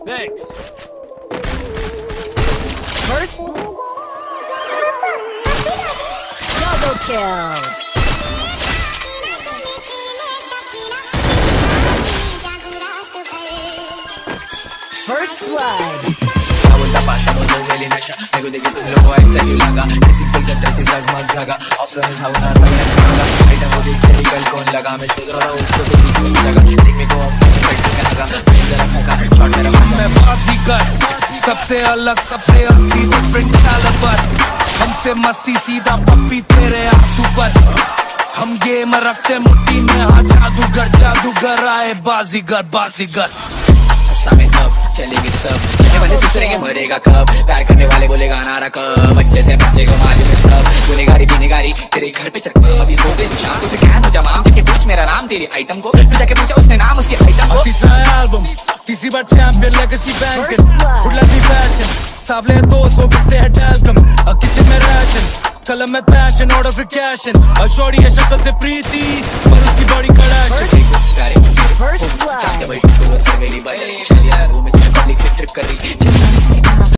Thanks. First double kill. First blood. सबसे अलग सबसे असली डिफरेंट कैलिबर हमसे मस्ती सीधा पप्पी तेरे आंसू पर हम गेम रखते मुट्ठी में हाँ जादूगर आए बाजीगर बाजीगर में अब चलेंगे सब चलने वाले सुसरेंगे मरेगा कब प्यार करने वाले बोलेगा नारा कब बच्चे से बच्चे को मालूम है सब गुनेगारी बिनेगारी तेरे घर पे चढ़ अभी हो गई शाम तो फिर क्या हो जमाम के पूछ मेरा नाम तेरी आइटम को फिर जाके पूछा उसने नाम उसके आइटम को तीसरा एल्बम तीसरी बार चैंपियन लेगेसी बैंकर फुल लगी फैशन सावले दोस्त वो बिकते हैं टैल्कम किचन में राशन कलम में पैशन ऑर्डर फिर कैशन और शॉर्टी है शक्ल से प्रीति पर उसकी बॉडी कड़ाशन